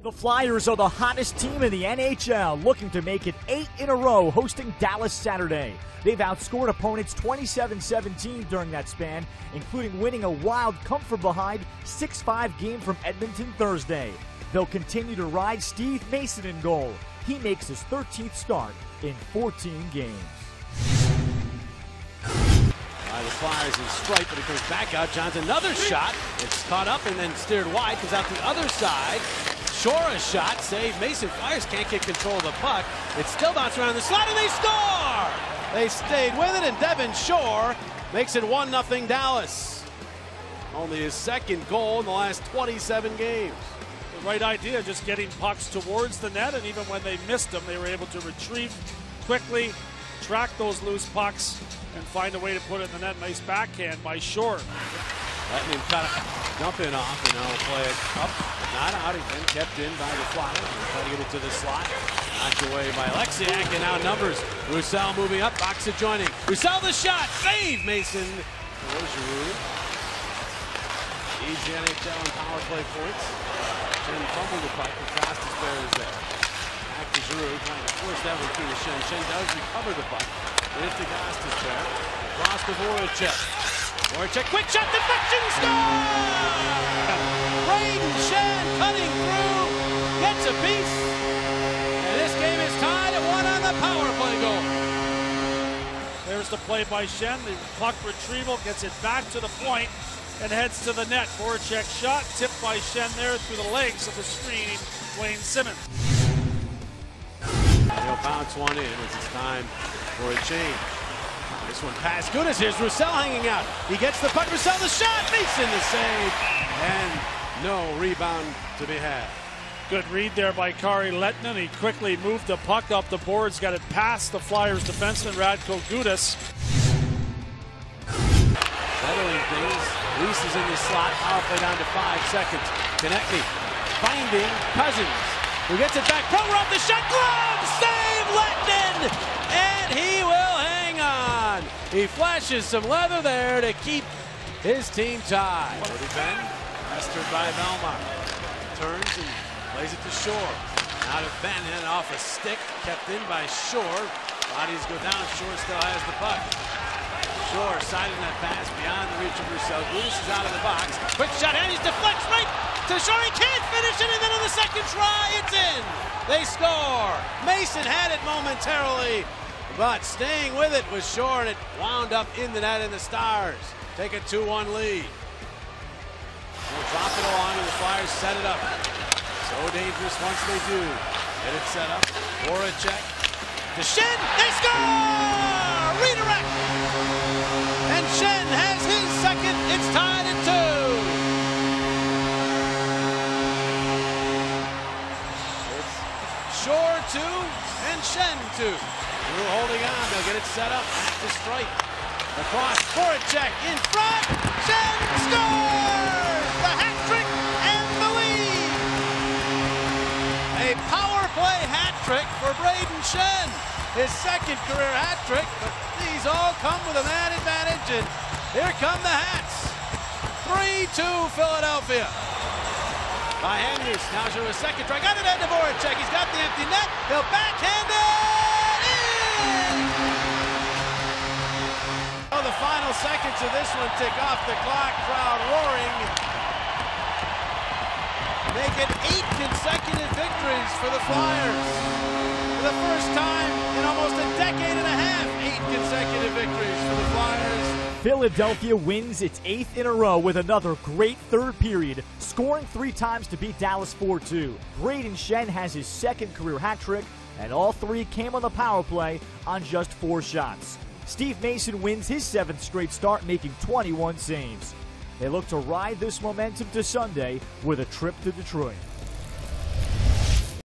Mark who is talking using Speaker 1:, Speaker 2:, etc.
Speaker 1: The Flyers are the hottest team in the NHL, looking to make it 8 in a row, hosting Dallas Saturday. They've outscored opponents 27-17 during that span, including winning a wild come-from-behind 6-5 game from Edmonton Thursday. They'll continue to ride Steve Mason in goal. He makes his 13th start in 14 games.
Speaker 2: The Flyers in strike, but it goes back out. Johns another shot. It's caught up and then steered wide. Comes out the other side. Shore a shot. Save Mason. Flyers can't get control of the puck. It's still bouncing around the slot and they score! They stayed with it and Devin Shore makes it 1-0 Dallas. Only his second goal in the last 27 games.
Speaker 3: The right idea, just getting pucks towards the net, and even when they missed them, they were able to retrieve quickly, track those loose pucks, and find a way to put it in the net. Nice backhand by Shore.
Speaker 2: Letting him kind of dump it off and now play it up. Not out. He's been kept in by the Flyers. Trying to get it to the slot. Knocked away by Alexiak, and now numbers. Roussel moving up. Box adjoining. Roussel the shot. Save Mason. There's Giroux. Easy NHL and power play points. Shen fumbled the puck. The fastest pair is there. Back to Giroux. Trying to force that one through to Shen. Shen does recover the puck. It's the Gostis there. Across to Voracek. Voracek, quick shot, deflection, score! Brayden Schenn cutting through, gets a piece. And this game is tied at 1 on the power play goal.
Speaker 3: There's the play by Schenn. The puck retrieval gets it back to the point and heads to the net. Voracek shot, tipped by Schenn there through the legs of the screening Wayne Simmonds.
Speaker 2: He'll bounce one in as it's time for a change. This one past Gudas. Here's Roussel hanging out. He gets the puck. Roussel the shot. Mason the save. And no rebound to be had.
Speaker 3: Good read there by Kari Lehtinen. He quickly moved the puck up the boards, got it past the Flyers defenseman Radko Gudas.
Speaker 2: Settling things. Reese is in the slot. Power play down to 5 seconds. Konecny finding Cousins, who gets it back. Pronger off the shot. Glove save Lehtinen. And he will hang on. He flashes some leather there to keep his team tied. Cody Benn, mastered by Belmont. Turns and plays it to Shore. Now to Benn and off a stick. Kept in by Shore. Bodies go down. Shore still has the puck. Shore siding that pass beyond the reach of Roussel. Gudas is out of the box. Quick shot, and he deflects right to Shore. He can't finish it, and then on the second try, it's in. They score. Mason had it momentarily, but staying with it was Shore, and it wound up in the net, and the Stars take a 2-1 lead. They'll drop it along, and the Flyers set it up. So dangerous once they do. Get it set up. Voracek to Schenn. They score! Redirect! And Schenn has his second. It's tied at 2. It's Shore 2 and Schenn 2. We're holding on. They'll get it set up. Back to strike. Across. Voracek in front. Schenn scores! The hat trick and the lead. A power play hat trick for Brayden Schenn. His second career hat trick, but these all come with a man advantage, and here come the Hats. 3-2 Philadelphia. By Henderson, now show a second try. Got it into Voracek. He's got the empty net. He'll backhand it in. Oh, the final seconds of this one tick off the clock. Crowd roaring. Make it 8 consecutive victories for the Flyers. For the first time in almost a decade and a half, 8 consecutive victories for the Flyers.
Speaker 1: Philadelphia wins its 8th in a row with another great third period, scoring 3 times to beat Dallas 4-2. Brayden Schenn has his second career hat trick, and all 3 came on the power play on just 4 shots. Steve Mason wins his 7th straight start, making 21 saves. They look to ride this momentum to Sunday with a trip to Detroit.